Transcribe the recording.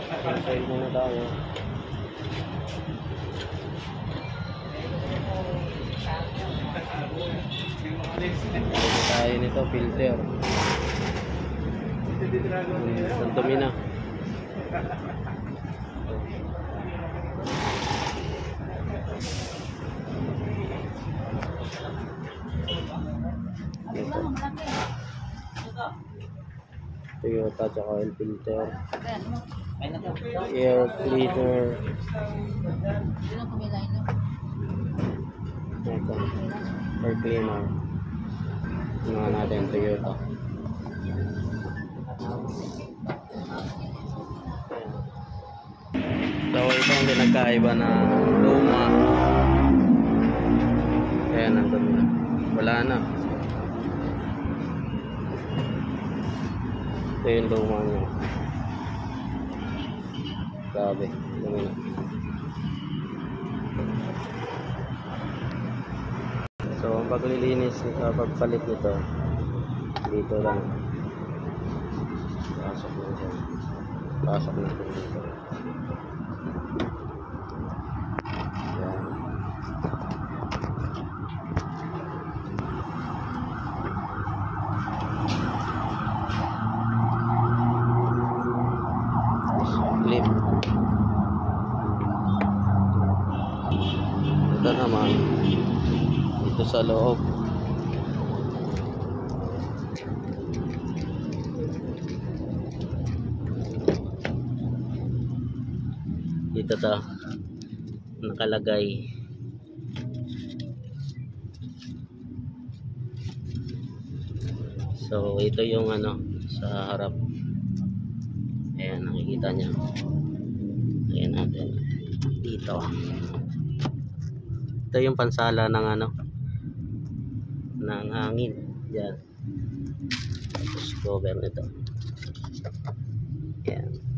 Side muna tayo. Pwede tayo nito, filter. Ang dumi na. Toyota tsaka oil filter, air cleaner, ito, air cleaner. Tingnan natin Toyota. So ito ang pinagkaiba na luma. Ayan, nandun na, wala na. Ito yung luma niya. Grabe, dumi na. So ang paglilinis, pagpalit nito dito lang. Pasok na siya. Pasok natin dito. Ayan. Clip. Ito naman dito sa loob. Dito to nakalagay. So ito yung ano sa harap. Ayan, nakikita nyo. Ayan natin dito. Ito yung pansala ng ano ng hangin. Yan. Tapos cover nito. Ayan.